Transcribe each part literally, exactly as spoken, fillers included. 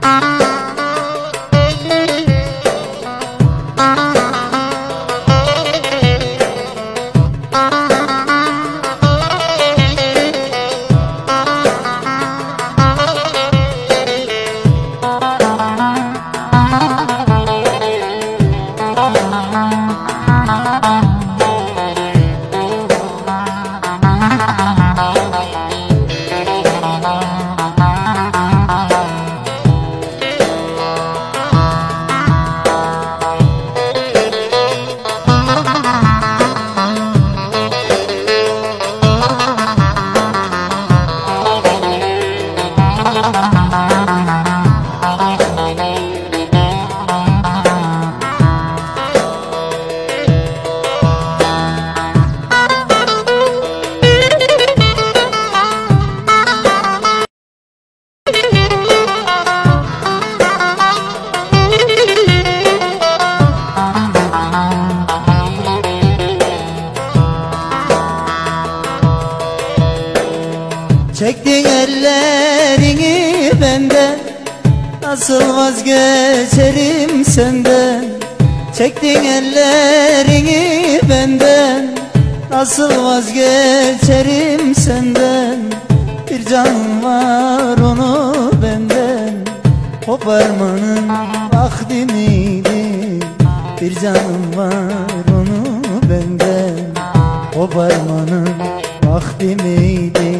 Çektin ellerini benden, nasıl vazgeçerim senden? Çektin ellerini benden, nasıl vazgeçerim senden? Bir canım var onu benden koparmanın vakti miydi? Bir canım var onu benden koparmanın vakti miydi?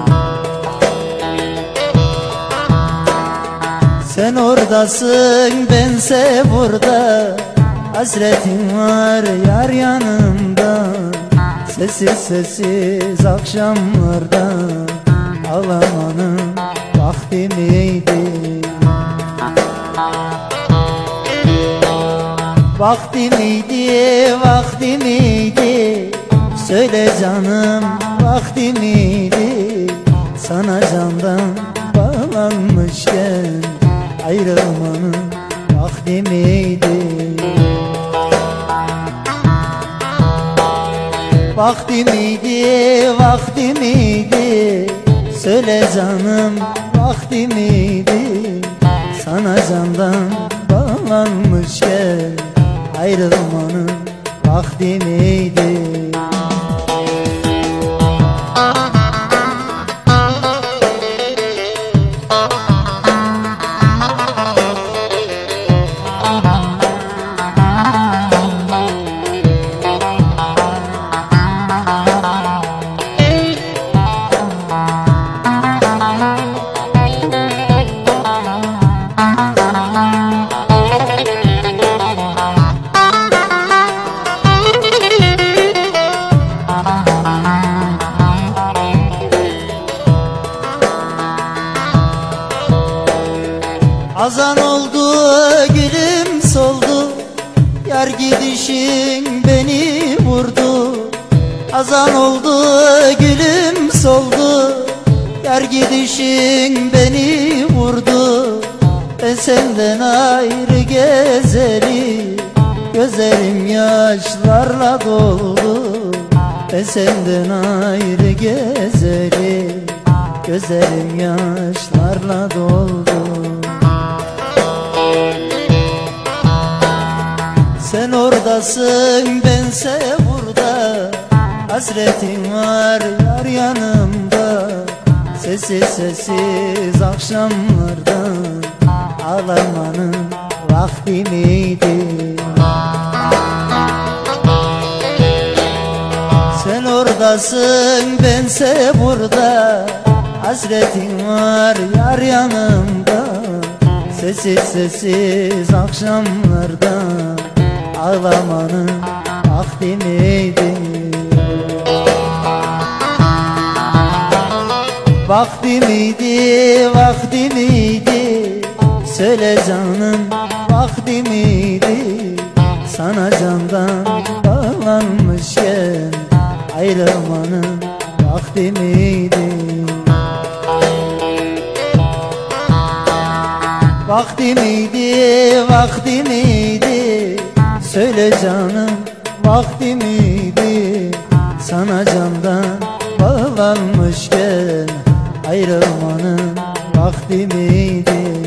Sen oradasın, bense burada, hasretin var yar yanımda. Sessiz sessiz akşamlarda ağlamanın vakti miydi? Vakti miydi, vakti miydi? Söyle canım, vakti miydi? Sana candan bağlanmışken ayrılmanın vakti miydi? Vakti miydi, vakti miydi? Söyle canım, vakti miydi? Sana candan bağlanmışken ayrılmanın vakti miydi? Azan oldu, gülüm soldu, yar gidişin beni vurdu. Azan oldu, gülüm soldu, yar gidişin beni vurdu. Ben senden ayrı gezeli, gözlerim yaşlarla doldu. Ben senden ayrı gezeli, gözlerim yaşlarla doldu. Sen oradasın, bense burada, hasretin var yar yanımda. Sessiz sessiz akşamlarda ağlamanın vakti miydi? Sen oradasın, bense burada, hasretin var yar yanımda. Sessiz sessiz akşamlarda ağlamanın vakti miydi? Vakti miydi, vakti miydi? Söyle canım, vakti miydi? Sana candan bağlanmışken ayrılmanın vakti miydi? Vakti miydi, vakti miydi? Söyle canım, vakti miydi? Sana candan bağlanmışken ayrılmanın vakti miydi?